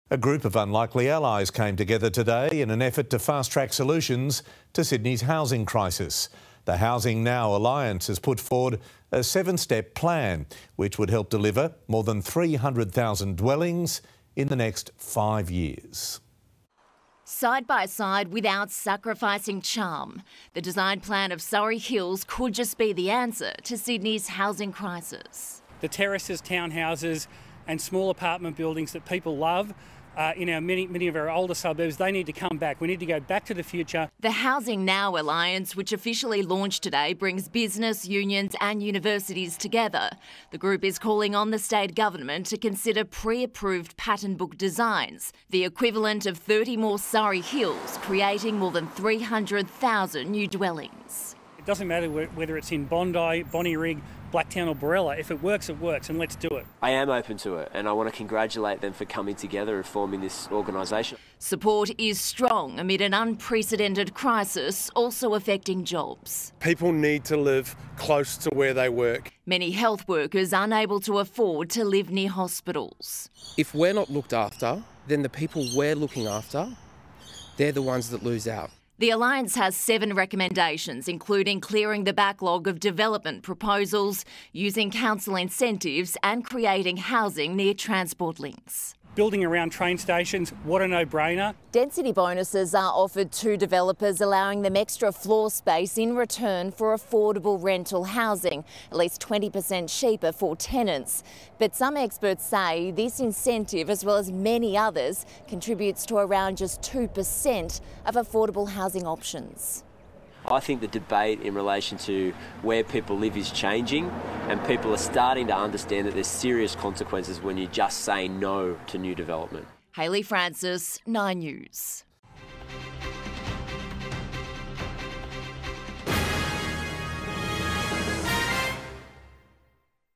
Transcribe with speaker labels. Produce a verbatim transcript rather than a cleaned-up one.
Speaker 1: A group of unlikely allies came together today in an effort to fast-track solutions to Sydney's housing crisis. The Housing Now Alliance has put forward a seven-step plan which would help deliver more than three hundred thousand dwellings in the next five years.
Speaker 2: Side by side without sacrificing charm, the design plan of Surry Hills could just be the answer to Sydney's housing crisis.
Speaker 3: The terraces, townhouses and small apartment buildings that people love uh, in our many, many of our older suburbs, they need to come back. We need to go back to the future.
Speaker 2: The Housing Now Alliance, which officially launched today, brings business, unions and universities together. The group is calling on the state government to consider pre-approved pattern book designs, the equivalent of thirty more Surry Hills, creating more than three hundred thousand new dwellings.
Speaker 3: It doesn't matter whether it's in Bondi, Bonnyrigg, Blacktown or Borella. If it works, it works, and let's do it.
Speaker 4: I am open to it, and I want to congratulate them for coming together and forming this organisation.
Speaker 2: Support is strong amid an unprecedented crisis also affecting jobs.
Speaker 5: People need to live close to where they work.
Speaker 2: Many health workers unable to afford to live near hospitals.
Speaker 6: If we're not looked after, then the people we're looking after, they're the ones that lose out.
Speaker 2: The Alliance has seven recommendations, including clearing the backlog of development proposals, using council incentives and creating housing near transport links.
Speaker 3: Building around train stations, what a no-brainer.
Speaker 2: Density bonuses are offered to developers, allowing them extra floor space in return for affordable rental housing, at least twenty percent cheaper for tenants. But some experts say this incentive, as well as many others, contributes to around just two percent of affordable housing options.
Speaker 4: I think the debate in relation to where people live is changing, and people are starting to understand that there's serious consequences when you just say no to new development.
Speaker 2: Hayley Francis, Nine News.